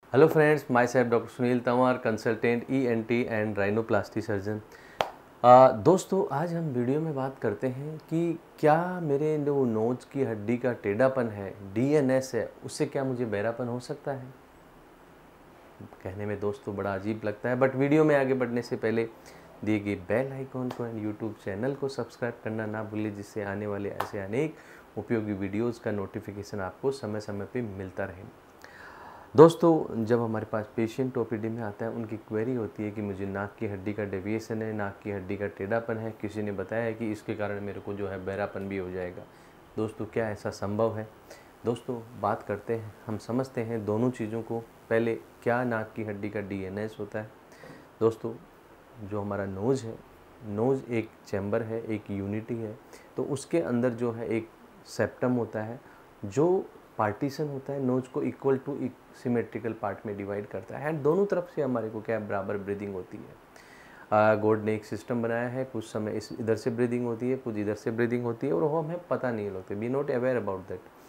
Hello friends, my self doctor Sunil Tanwar, consultant ENT and rhinoplasty surgeon. दोस्तों, आज हम video में बात करते हैं कि क्या मेरे जो नोज की हड्डी का टेढ़ापन है, डीएनएस है, उससे क्या मुझे बहरापन हो सकता है। कहने में दोस्तों बड़ा अजीब लगता है, बट वीडियो में आगे बढ़ने से पहले दिए गए बेल आइकॉन को एंड यूट्यूब चैनल को सब्सक्राइब करना ना भूलिए, जिससे आने वाले ऐसे अनेक उपयोगी वीडियोज़ का नोटिफिकेशन आपको समय समय पर मिलता रहे। दोस्तों, जब हमारे पास पेशेंट ओपीडी में आता है, उनकी क्वेरी होती है कि मुझे नाक की हड्डी का डेविएशन है, नाक की हड्डी का टेढ़ापन है, किसी ने बताया है कि इसके कारण मेरे को जो है बहरापन भी हो जाएगा। दोस्तों, क्या ऐसा संभव है? दोस्तों, बात करते हैं, हम समझते हैं दोनों चीज़ों को। पहले, क्या नाक की हड्डी का डीएनएस होता है? दोस्तों, जो हमारा नोज़ है, नोज़ एक चैम्बर है, एक यूनिटी है, तो उसके अंदर जो है एक सेप्टम होता है, जो पार्टीशन होता है, नोज को इक्वल टू सिमेट्रिकल पार्ट में डिवाइड करता है, एंड दोनों तरफ से हमारे को क्या बराबर ब्रीदिंग होती है। गॉड ने एक सिस्टम बनाया है, कुछ समय इस इधर से ब्रीदिंग होती है, कुछ इधर से ब्रीदिंग होती है, और वो हमें पता नहीं होते, we not aware about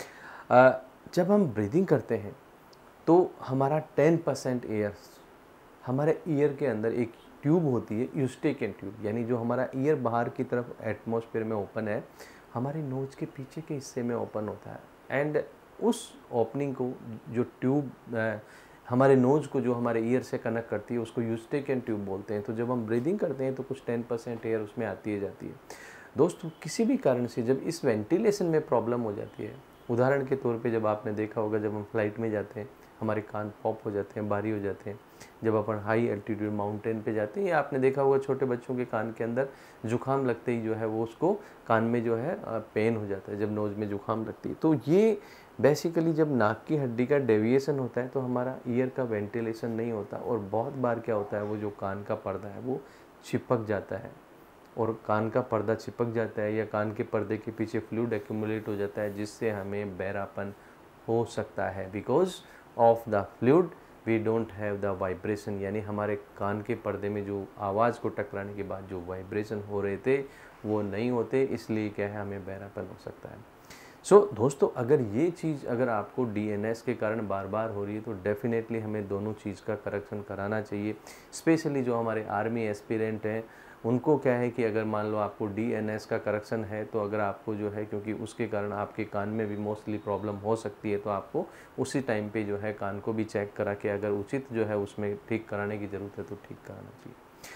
that. जब हम ब्रीदिंग करते हैं तो हमारा 10% एयर हमारे ईयर के अंदर एक ट्यूब होती है, यूस्टेकियन ट्यूब, यानी जो हमारा ईयर बाहर की तरफ एटमॉस्फेयर में ओपन है, हमारे नोज के पीछे के हिस्से में ओपन होता है, एंड उस ओपनिंग को जो ट्यूब हमारे नोज को जो हमारे ईयर से कनेक्ट करती है, उसको यूस्टेकियन ट्यूब बोलते हैं। तो जब हम ब्रीदिंग करते हैं तो कुछ 10% एयर उसमें आती है जाती है। दोस्तों, किसी भी कारण से जब इस वेंटिलेशन में प्रॉब्लम हो जाती है, उदाहरण के तौर पे जब आपने देखा होगा, जब हम फ्लाइट में जाते हैं, हमारे कान पॉप हो जाते हैं, भारी हो जाते हैं। जब अपन हाई एल्टीट्यूड माउंटेन पे जाते हैं, या आपने देखा होगा छोटे बच्चों के कान के अंदर जुकाम लगते ही जो है वो उसको कान में जो है पेन हो जाता है, जब नोज़ में जुकाम लगती है। तो ये बेसिकली जब नाक की हड्डी का डेविएशन होता है तो हमारा ईयर का वेंटिलेशन नहीं होता, और बहुत बार क्या होता है, वो जो कान का पर्दा है वो चिपक जाता है, और कान का पर्दा चिपक जाता है या कान के पर्दे के पीछे फ्लूइड एक्यूमुलेट हो जाता है, जिससे हमें बहरापन हो सकता है। Because of the fluid we don't have the vibration, यानी हमारे कान के पर्दे में जो आवाज़ को टकराने के बाद जो वाइब्रेशन हो रहे थे वो नहीं होते, इसलिए क्या है, हमें बहरापन हो सकता है। दोस्तों, अगर ये चीज़ अगर आपको डीएनएस के कारण बार बार हो रही है तो डेफिनेटली हमें दोनों चीज़ का करेक्शन कराना चाहिए। स्पेशली जो हमारे आर्मी एस्पिरेंट हैं, उनको क्या है कि अगर मान लो आपको डीएनएस का करेक्शन है, तो अगर आपको जो है, क्योंकि उसके कारण आपके कान में भी मोस्टली प्रॉब्लम हो सकती है, तो आपको उसी टाइम पे जो है कान को भी चेक करा के अगर उचित जो है उसमें ठीक कराने की ज़रूरत है तो ठीक कराना चाहिए।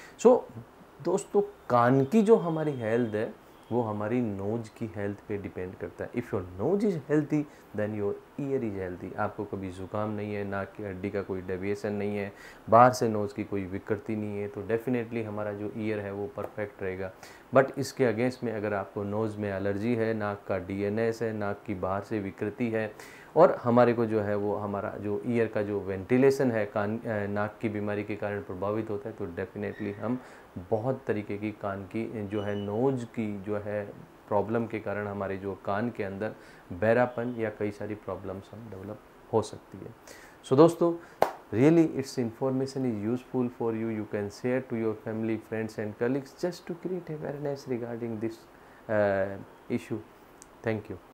दोस्तों, कान की जो हमारी हेल्थ है वो हमारी नोज की हेल्थ पे डिपेंड करता है। If your nose is healthy then your ear is healthy. आपको कभी ज़ुकाम नहीं है, नाक की हड्डी का कोई डेविएशन नहीं है, बाहर से नोज़ की कोई विकृति नहीं है, तो डेफिनेटली हमारा जो ईयर है वो परफेक्ट रहेगा। बट इसके अगेंस्ट में अगर आपको नोज़ में एलर्जी है, नाक का डीएनएस है, नाक की बाहर से विकृति है, और हमारे को जो है वो हमारा जो ईयर का जो वेंटिलेशन है नाक की बीमारी के कारण प्रभावित होता है, तो डेफिनेटली हम बहुत तरीके की कान की जो है नोज की जो है प्रॉब्लम के कारण हमारे जो कान के अंदर बहरापन या कई सारी प्रॉब्लम्स हम डेवलप हो सकती है। दोस्तों, really its information is useful for you. You can share to your family, friends and colleagues just to create awareness regarding this issue. Thank you.